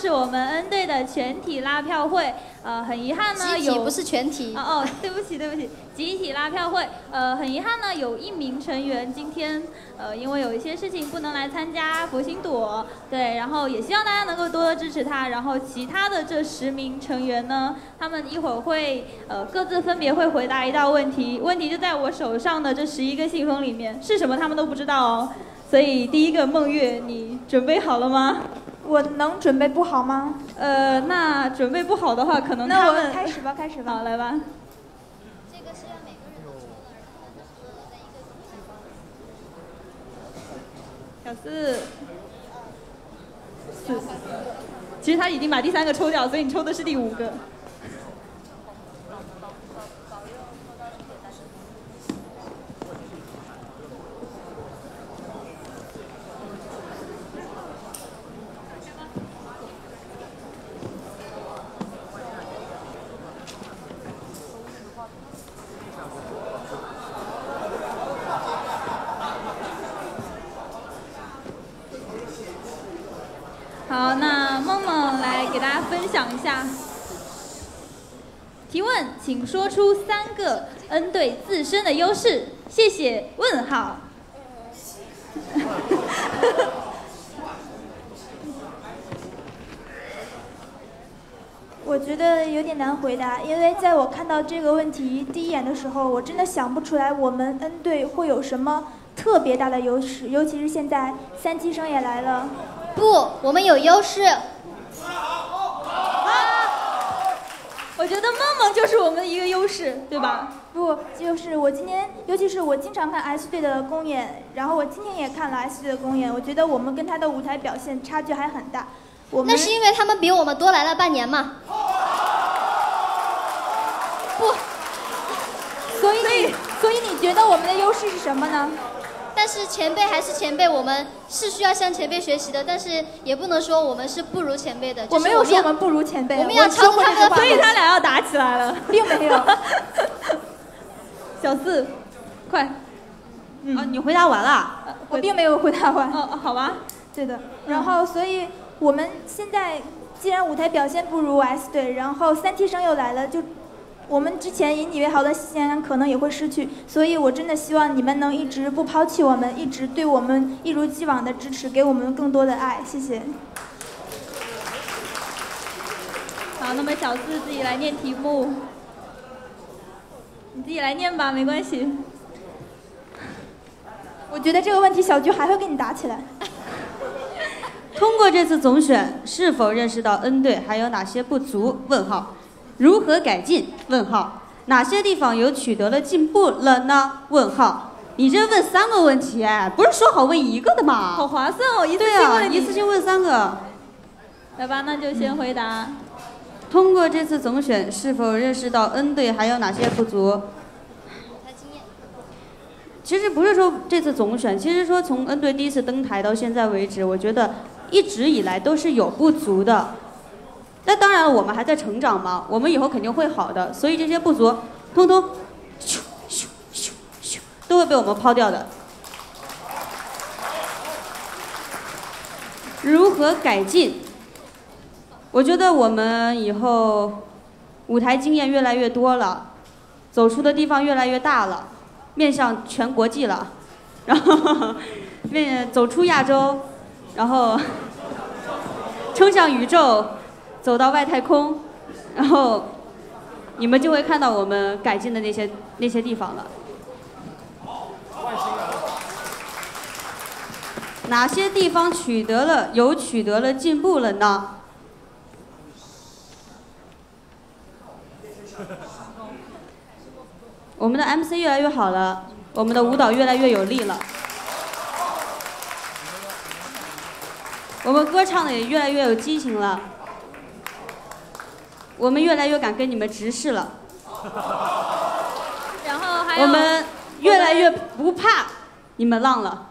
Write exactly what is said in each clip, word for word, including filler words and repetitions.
是我们 N 队的全体拉票会。呃，很遗憾呢，有集体不是全体。 哦哦，对不起对不起，集体拉票会。呃，很遗憾呢，有一名成员今天呃因为有一些事情不能来参加佛心朵，对，然后也希望大家能够多多支持他。然后其他的这十名成员呢，他们一会儿会呃各自分别会回答一道问题，问题就在我手上的这十一个信封里面，是什么他们都不知道哦。所以第一个梦月，你准备好了吗？ 我能准备不好吗？ 呃，那准备不好的话，可能那他们我开始吧，开始吧。 好，来吧。 这个是让每个人都抽了，然后呢，在一个地方。 小四，四。其实他已经把第三个抽掉，所以你抽的是第五个。好，那梦梦来给大家分享一下。提问，请说出三个 N 队自身的优势。谢谢。问号。 我觉得有点难回答，因为在我看到这个问题第一眼的时候，我真的想不出来我们 N 队会有什么特别大的优势，尤其是现在三期生也来了。 不，我们有优势。啊！ 我觉得梦梦就是我们的一个优势，对吧？ 不，就是我今天，尤其是我经常看 S 队的公演，然后我今天也看了 S 队的公演，我觉得我们跟他的舞台表现差距还很大。我们那是因为他们比我们多来了半年嘛。 不，所以你，所以你觉得我们的优势是什么呢？ 但是前辈还是前辈，我们是需要向前辈学习的，但是也不能说我们是不如前辈的。 我没有说我们不如前辈， 我们要超过他们的， 所以他俩要打起来了， 并没有。 小四，快。 嗯、啊，你回答完了？ 呃、我并没有回答完。 哦，好吧。 对的。然后，所以我们现在既然舞台表现不如 S 队，然后三期生又来了，就。我们之前引以为豪的西安可能也会失去，所以我真的希望你们能一直不抛弃我们，一直对我们一如既往的支持，给我们更多的爱，谢谢。 好，那么小四自己来念题目，你自己来念吧，没关系。 我觉得这个问题小菊还会跟你打起来。 通过这次总选，是否认识到 N 队还有哪些不足？问号。如何改进？问号，哪些地方有取得了进步了呢？问号，你这问三个问题，不是说好问一个的吗？ 好划算哦，一次性问、啊、一次性问三个。 来吧，那就先回答。 嗯、通过这次总选，是否认识到 N 队还有哪些不足？其实不是说这次总选，其实说从 N 队第一次登台到现在为止，我觉得一直以来都是有不足的。那当然了，我们还在成长嘛，我们以后肯定会好的，所以这些不足，通通咻咻咻咻都会被我们抛掉的。如何改进？我觉得我们以后舞台经验越来越多了，走出的地方越来越大了，面向全国际了，然后面走出亚洲，然后冲向宇宙。走到外太空，然后你们就会看到我们改进的那些那些地方了。哪些地方取得了有取得了进步了呢？我们的 M C 越来越好了，我们的舞蹈越来越有力了，我们歌唱的也越来越有激情了。我们越来越敢跟你们直视了， 然后还有我们越来越不怕你们浪了。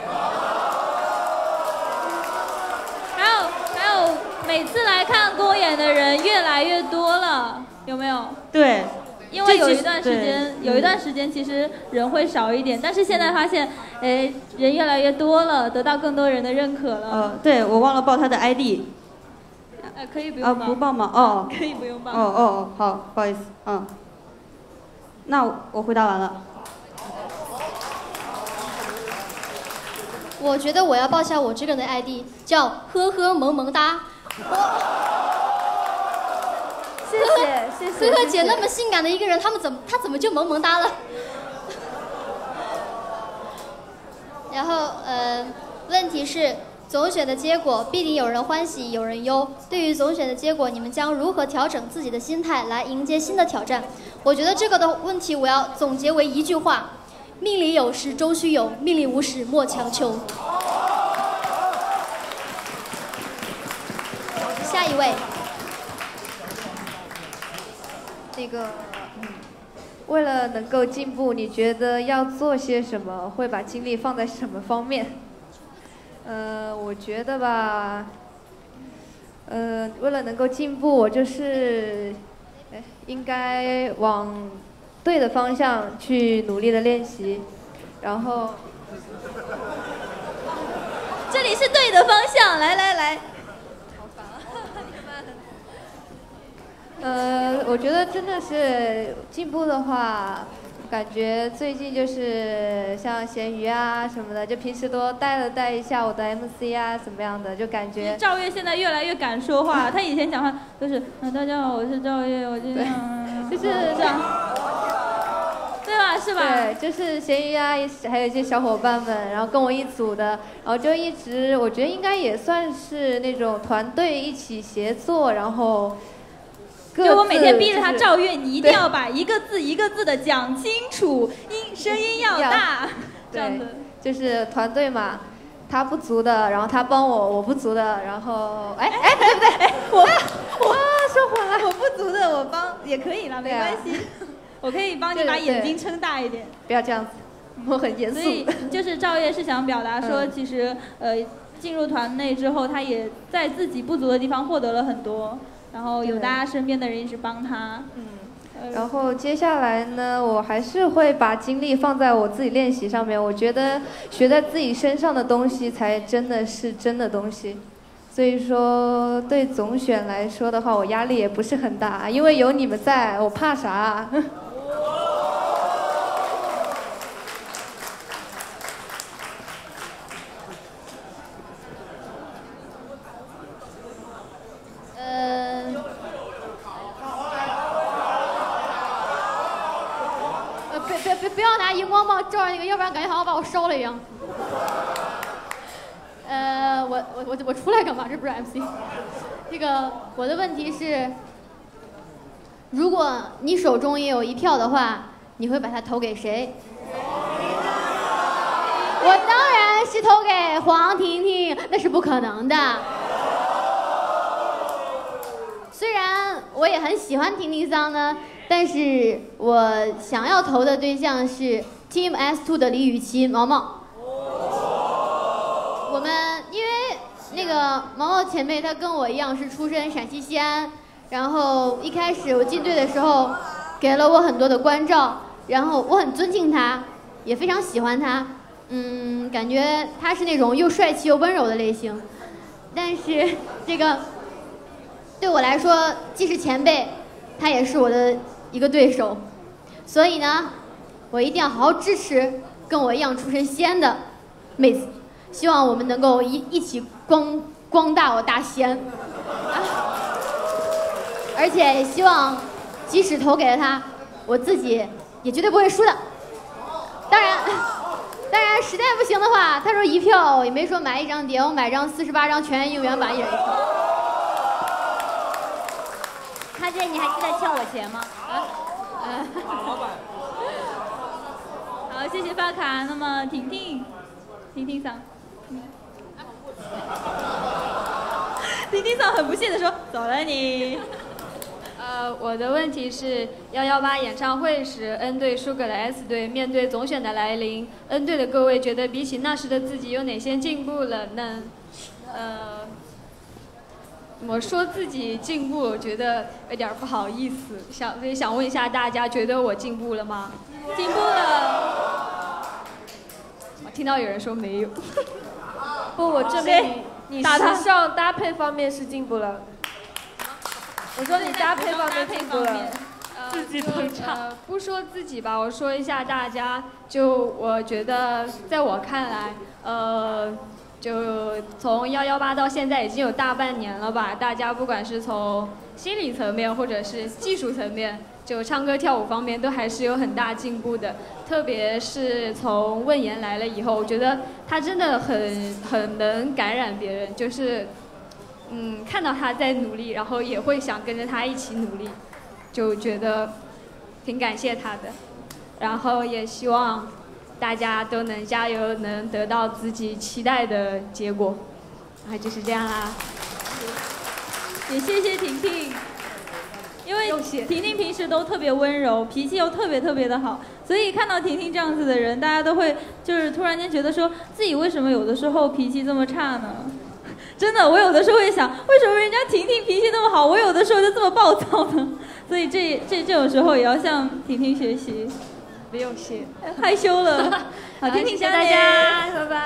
还有还有，每次来看公演的人越来越多了，有没有？ 对。 因为有一段时间，有一段时间其实人会少一点，但是现在发现，哎，人越来越多了，得到更多人的认可了。 呃，对，我忘了报他的 I D。 呃，可以不啊， 用报。 不报吗？哦。 可以不用报。 哦哦哦，好，不好意思，嗯。那我我回答完了。 我觉得我要报一下我这个人的 I D， 叫呵呵萌萌哒。 谢谢谢谢。 呵呵姐那么性感的一个人，他们怎么她怎么就萌萌哒了？然后呃，问题是总选的结果必定有人欢喜有人忧。对于总选的结果，你们将如何调整自己的心态来迎接新的挑战？我觉得这个的问题我要总结为一句话：命里有时终须有，命里无时莫强求。下一位。 那个，嗯，为了能够进步，你觉得要做些什么？会把精力放在什么方面？呃，我觉得吧，呃，为了能够进步，我就是，哎，应该往对的方向去努力的练习，然后， 这里是对的方向，来来来。 呃，我觉得真的是进步的话，感觉最近就是像闲鱼啊什么的，就平时多带了带一下我的 M C 啊怎么样的，就感觉。 赵月现在越来越敢说话，他以前讲话都是，嗯、啊，大家好，我是赵月，我就这样， 就是这样，对吧？是吧？ 对，就是闲鱼啊，还有一些小伙伴们，然后跟我一组的，然后就一直，我觉得应该也算是那种团队一起协作，然后。 就我每天逼着他赵月，你一定要把一个字一个字的讲清楚，音声音要大，这样子。 就是团队嘛，他不足的，然后他帮我，我不足的，然后哎哎对不对？哎我我说混了，我不足的我帮也可以啦，没关系，我可以帮你把眼睛撑大一点。 不要这样子，我很严肃。 所以就是赵月是想表达说，其实呃进入团内之后，他也在自己不足的地方获得了很多。然后有大家身边的人一直帮他， 嗯，然后接下来呢，我还是会把精力放在我自己练习上面。我觉得学在自己身上的东西才真的是真的东西，所以说对总选来说的话，我压力也不是很大，因为有你们在，我怕啥？ 不要拿荧光棒照着那个，要不然感觉好像把我烧了一样。呃，我我我我出来干嘛？这不是 M C。这个我的问题是，如果你手中也有一票的话，你会把它投给谁？我当然是投给黄婷婷，那是不可能的。虽然我也很喜欢婷婷桑呢。但是我想要投的对象是 Team S 二 的李雨琦、毛毛。我们因为那个毛毛前辈，她跟我一样是出身陕西西安，然后一开始我进队的时候，给了我很多的关照，然后我很尊敬她，也非常喜欢她。嗯，感觉她是那种又帅气又温柔的类型。但是这个对我来说，既是前辈，她也是我的一个对手，所以呢，我一定要好好支持跟我一样出身西安的妹子，希望我们能够一一起光光大我大西安，啊！而且也希望，即使投给了他，我自己也绝对不会输的。当然，当然实在不行的话，他说一票也没说买一张碟，我买张四十八张全员应援版一人一票。 他姐，你还记得欠我钱吗？啊， 老板。好，谢谢发卡。那么婷婷，婷婷桑，婷婷桑很不屑地说：“走了你。” 呃，我的问题是幺幺八演唱会时 ，N 队输给了 S 队，面对总选的来临 ，N 队的各位觉得比起那时的自己有哪些进步了呢？呃。我说自己进步，我觉得有点不好意思，想所以想问一下大家，觉得我进步了吗？ 进步了。 我听到有人说没有。 不，我证明你你时尚搭配方面是进步了。 我说你搭配方面进步了。 自己捧场、呃，不说自己吧，我说一下大家。就我觉得，在我看来，呃，就从幺幺八到现在已经有大半年了吧。大家不管是从心理层面或者是技术层面，就唱歌跳舞方面都还是有很大进步的。特别是从问言来了以后，我觉得他真的很很能感染别人，就是嗯，看到他在努力，然后也会想跟着他一起努力。就觉得挺感谢他的，然后也希望大家都能加油，能得到自己期待的结果。啊，就是这样啦。 也谢谢婷婷，因为婷婷平时都特别温柔，脾气又特别特别的好，所以看到婷婷这样子的人，大家都会就是突然间觉得说自己为什么有的时候脾气这么差呢？真的，我有的时候会想，为什么人家婷婷脾气那么好，我有的时候就这么暴躁呢？所以这这这种时候也要向婷婷学习。 不用谢， 害羞了。好，婷婷， 谢谢大家，拜拜。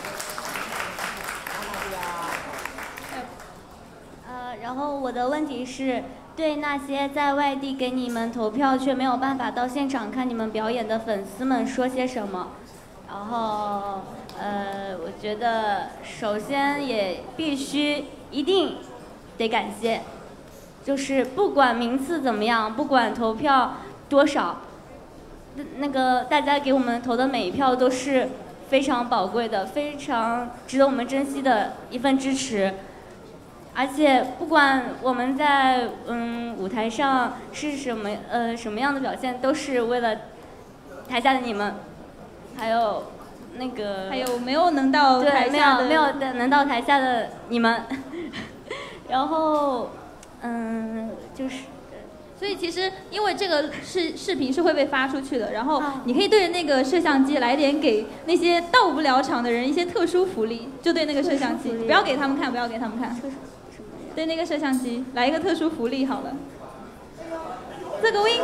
呃，然后我的问题是，对那些在外地给你们投票却没有办法到现场看你们表演的粉丝们说些什么？然后，呃，我觉得首先也必须一定得感谢。就是不管名次怎么样，不管投票多少，那个大家给我们投的每一票都是非常宝贵的，非常值得我们珍惜的一份支持。而且不管我们在嗯舞台上是什么呃什么样的表现，都是为了台下的你们，还有那个还有没有能到台下的对没有没有能到台下的你们，然后。嗯，就是， 所以其实因为这个视视频是会被发出去的，然后你可以对着那个摄像机来点给那些到不了场的人一些特殊福利，就对那个摄像机，不要给他们看，不要给他们看，对那个摄像机来一个特殊福利好了，这个 win。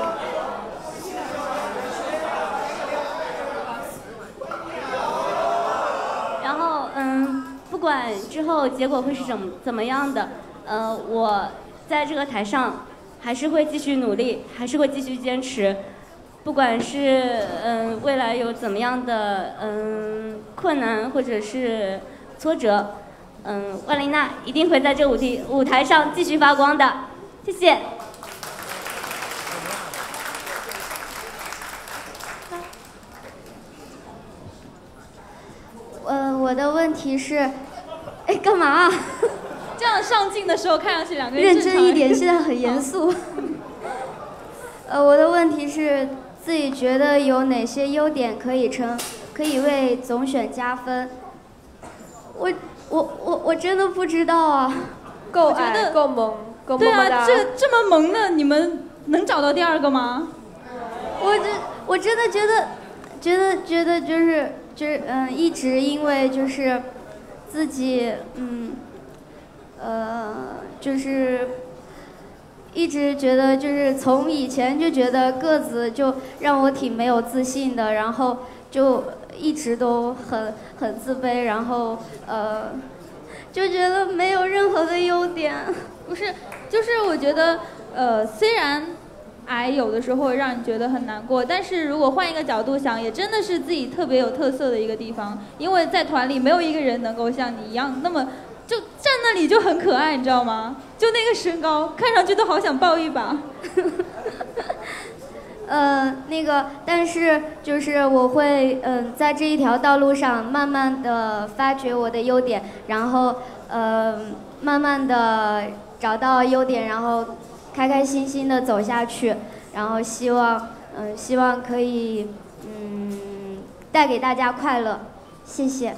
然后嗯，不管之后结果会是怎么怎么样的，呃，我。在这个台上，还是会继续努力，还是会继续坚持，不管是嗯、呃、未来有怎么样的嗯、呃、困难或者是挫折，嗯、呃，万琳娜一定会在这舞台舞台上继续发光的，谢谢。 呃，我的问题是，哎，干嘛啊？ 这样上镜的时候看上去两个人认真一点，现在很严肃。呃，我的问题是自己觉得有哪些优点可以成，可以为总选加分？我我我我真的不知道啊。 够矮，够萌，够萌萌哒。 对啊，这这么萌的，你们能找到第二个吗？ 我这我真的觉得，觉得觉得就是就是嗯，一直因为就是自己嗯。呃，就是一直觉得，就是从以前就觉得个子就让我挺没有自信的，然后就一直都很很自卑，然后呃，就觉得没有任何的优点。 不是，就是我觉得，呃，虽然矮有的时候会让你觉得很难过，但是如果换一个角度想，也真的是自己特别有特色的一个地方，因为在团里没有一个人能够像你一样那么。就站那里就很可爱，你知道吗？就那个身高，看上去都好想抱一把。 呃，那个，但是就是我会，嗯、呃，在这一条道路上慢慢的发掘我的优点，然后，呃，慢慢的找到优点，然后开开心心的走下去，然后希望，嗯、呃，希望可以，嗯，带给大家快乐，谢谢。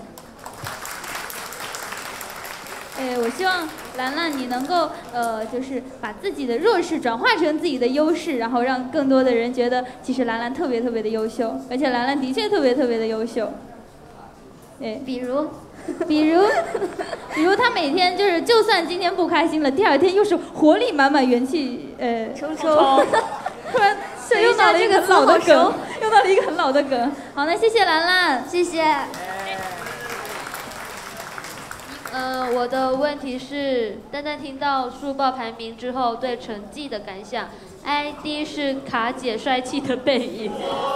哎，我希望兰兰你能够呃，就是把自己的弱势转化成自己的优势，然后让更多的人觉得其实兰兰特别特别的优秀，而且兰兰的确特别特别的优秀。哎， 比如， 比如，比如她每天就是，就算今天不开心了，第二天又是活力满满、元气呃冲冲。 突然是用到了一个很老的梗，用到了一个很老的梗。好，那谢谢兰兰， 谢谢。 呃，我的问题是，丹丹听到速报排名之后对成绩的感想。I D 是卡姐帅气的背影。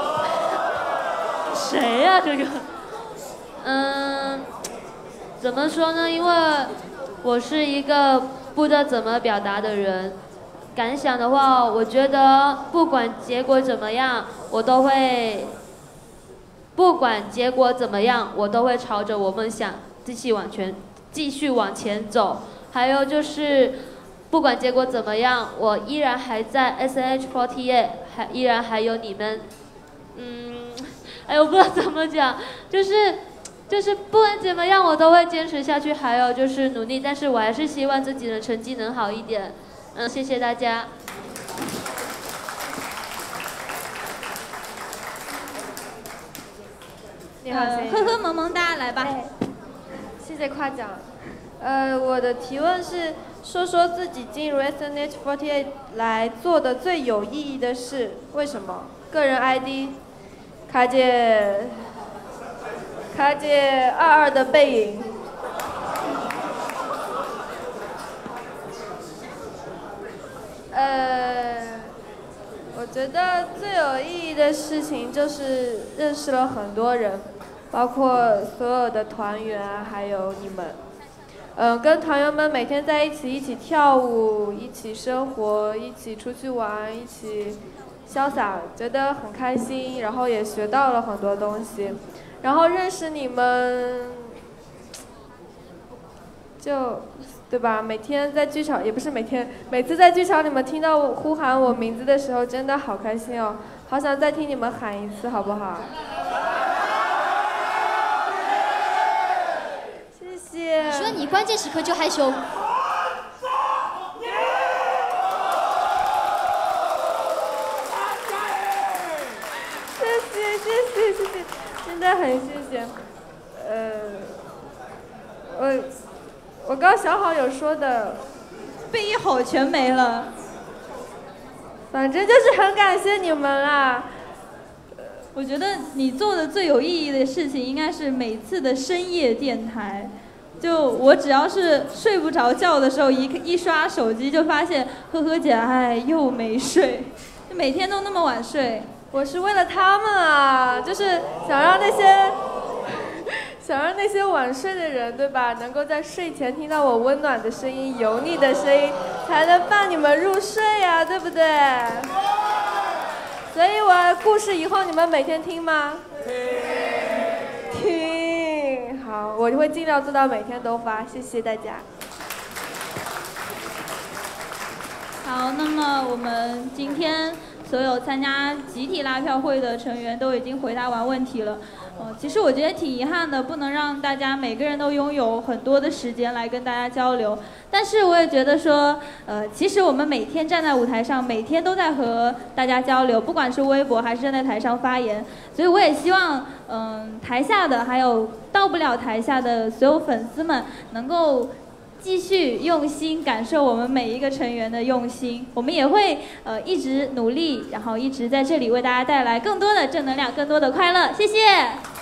谁呀、啊、这个？嗯，怎么说呢？因为我是一个不知道怎么表达的人。感想的话，我觉得不管结果怎么样，我都会。不管结果怎么样，我都会朝着我梦想继续往前。继续往前走，还有就是，不管结果怎么样，我依然还在 S N H 四十八，还依然还有你们，嗯，哎，我不知道怎么讲，就是，就是不管怎么样，我都会坚持下去，还有就是努力，但是我还是希望自己的成绩能好一点，嗯，谢谢大家。 你好， 呃、呵呵萌萌哒，来吧。 谢谢夸奖。呃，我的提问是，说说自己进入 S N H 四十八来做的最有意义的事，为什么？个人 I D， 卡姐，卡姐二二的背影。呃，我觉得最有意义的事情就是认识了很多人。包括所有的团员，还有你们，嗯、呃，跟团员们每天在一起，一起跳舞，一起生活，一起出去玩，一起潇洒，觉得很开心，然后也学到了很多东西，然后认识你们，就，对吧？每天在剧场，也不是每天，每次在剧场你们听到我呼喊我名字的时候，真的好开心哦，好想再听你们喊一次，好不好？ 你说你关键时刻就害羞。 谢谢谢谢谢谢，真的很谢谢。呃，我我刚小好有说的， 背一吼全没了。 反正就是很感谢你们啦。 我觉得你做的最有意义的事情，应该是每次的深夜电台。就我只要是睡不着觉的时候，一一刷手机就发现呵呵姐哎又没睡，就每天都那么晚睡。 我是为了他们啊，就是想让那些想让那些晚睡的人，对吧，能够在睡前听到我温暖的声音、油腻的声音，才能伴你们入睡呀、啊，对不对？所以我故事以后你们每天听吗？听。好，我会尽量做到每天都发，谢谢大家。 好，那么我们今天所有参加集体拉票会的成员都已经回答完问题了。呃，其实我觉得挺遗憾的，不能让大家每个人都拥有很多的时间来跟大家交流。但是我也觉得说，呃，其实我们每天站在舞台上，每天都在和大家交流，不管是微博还是站在台上发言。所以我也希望，嗯、呃，台下的还有到不了台下的所有粉丝们，能够继续用心感受我们每一个成员的用心。我们也会呃一直努力，然后一直在这里为大家带来更多的正能量，更多的快乐。谢谢。